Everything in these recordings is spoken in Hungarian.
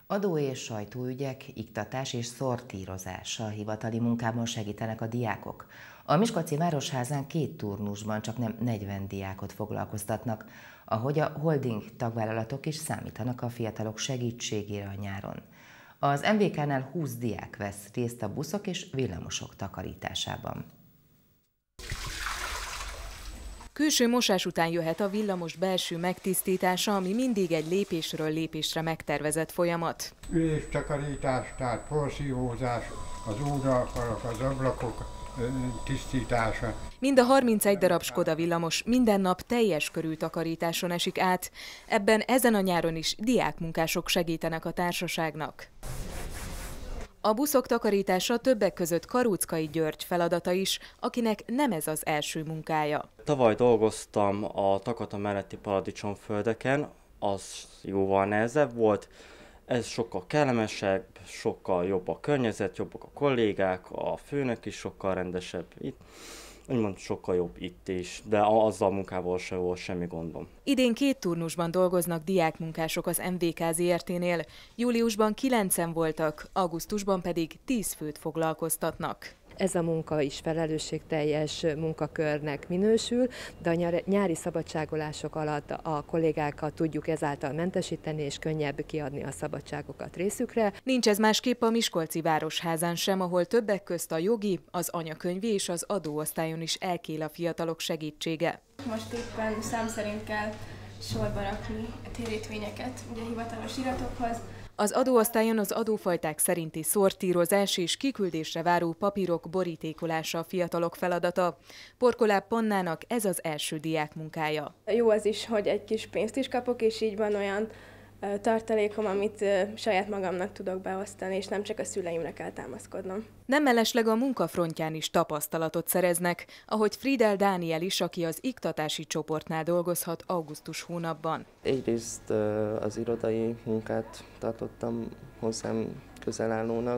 Adó- és sajtóügyek, iktatás és szortírozás a hivatali munkában segítenek a diákok. A Miskolci Városházán 2 turnusban csaknem 40 diákot foglalkoztatnak, ahogy a holding tagvállalatok is számítanak a fiatalok segítségére a nyáron. Az MVK-nál 20 diák vesz részt a buszok és villamosok takarításában. Külső mosás után jöhet a villamos belső megtisztítása, ami mindig egy lépésről lépésre megtervezett folyamat. Üléstakarítás, tehát porszívózás, az oldalfalak, az ablakok tisztítása. Mind a 31 darab Skoda villamos minden nap teljes körű takarításon esik át. Ebben ezen a nyáron is diákmunkások segítenek a társaságnak. A buszok takarítása többek között Karuczkai György feladata is, akinek nem ez az első munkája. Tavaly dolgoztam a Takata melletti paradicsomföldeken, az jóval nehezebb volt. Ez sokkal kellemesebb, sokkal jobb a környezet, jobbak a kollégák, a főnök is sokkal rendesebb itt. Úgymond sokkal jobb itt is, de azzal a munkával sem volt semmi gondom. Idén 2 turnusban dolgoznak diákmunkások az MVK Zrt-nél. Júliusban 9-en voltak, augusztusban pedig 10 főt foglalkoztatnak. Ez a munka is felelősségteljes munkakörnek minősül, de a nyári szabadságolások alatt a kollégákat tudjuk ezáltal mentesíteni, és könnyebb kiadni a szabadságokat részükre. Nincs ez másképp a Miskolci Városházán sem, ahol többek közt a jogi, az anyakönyvi és az adóosztályon is elkél a fiatalok segítsége. Most éppen szám szerint kell sorba rakni a térítvényeket ugye a hivatalos iratokhoz. Az adóosztályon az adófajták szerinti szortírozás és kiküldésre váró papírok borítékolása a fiatalok feladata. Porkoláb Pannának ez az első diákmunkája. Jó az is, hogy egy kis pénzt is kapok, és így van olyan tartalékom, amit saját magamnak tudok beosztani, és nem csak a szüleimre kell támaszkodnom. Nem mellesleg a munkafrontján is tapasztalatot szereznek, ahogy Friedel Dániel is, aki az iktatási csoportnál dolgozhat augusztus hónapban. Egyrészt az irodai munkát tartottam hozzám közelállónak,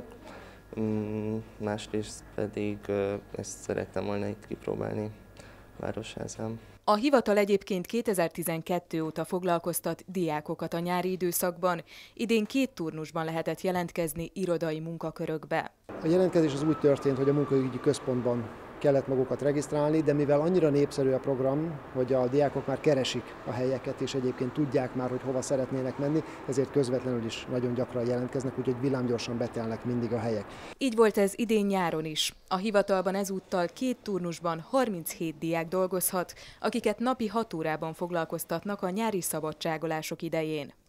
másrészt pedig ezt szerettem volna itt kipróbálni Városházán. A hivatal egyébként 2012 óta foglalkoztat diákokat a nyári időszakban. Idén 2 turnusban lehetett jelentkezni irodai munkakörökbe. A jelentkezés az úgy történt, hogy a munkaügyi központban kellett magukat regisztrálni, de mivel annyira népszerű a program, hogy a diákok már keresik a helyeket, és egyébként tudják már, hogy hova szeretnének menni, ezért közvetlenül is nagyon gyakran jelentkeznek, úgyhogy villámgyorsan betelnek mindig a helyek. Így volt ez idén nyáron is. A hivatalban ezúttal 2 turnusban 37 diák dolgozhat, akiket napi 6 órában foglalkoztatnak a nyári szabadságolások idején.